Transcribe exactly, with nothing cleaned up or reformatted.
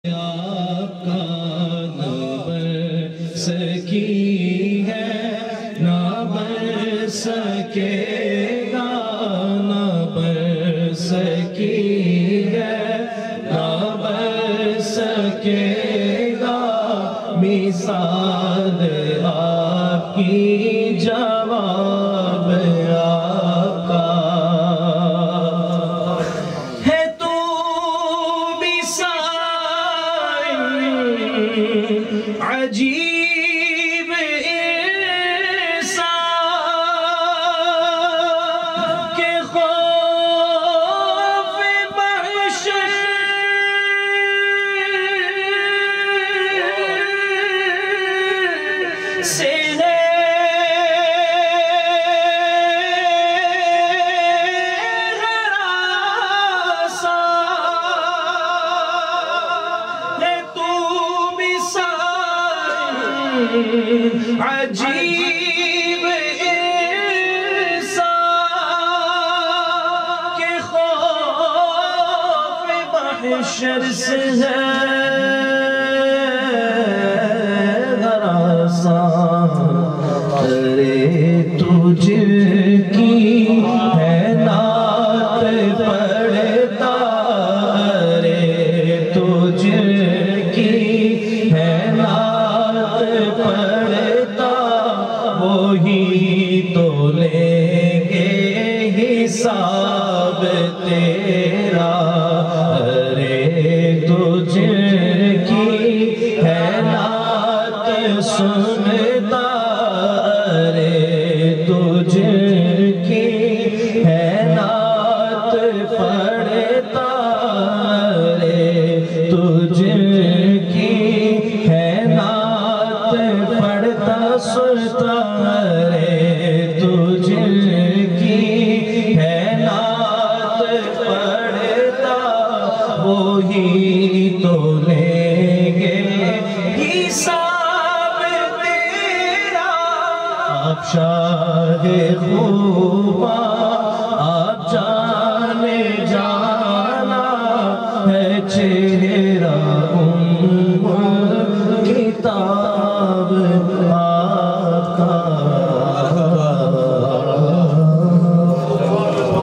आपका न बन सकी है, न बन सकेगा, न बन सकी है, न बन सकेगा। मिसाल आपकी जवाब आपका है, तू अजीब इंसान के खौफ महशर से है, हरासा है तू अजीब इंसान के खौफ महशर से है, हरासा करे तुझकी है नात पढ़ता, रे तुझकी है नात पढ़ता, वही तो लेंगे हिसाब तेरा। अरे तुझकी है नात सुनता, अरे तुझकी है नात पढ़ता, अरे तुझकी है नात पढ़ता सुनता, रे तुझकी है नात पढ़ता, वही तो लेंगे हिसाब तेरा। आप शाहे खूबा आप जाने जाना है चेहरा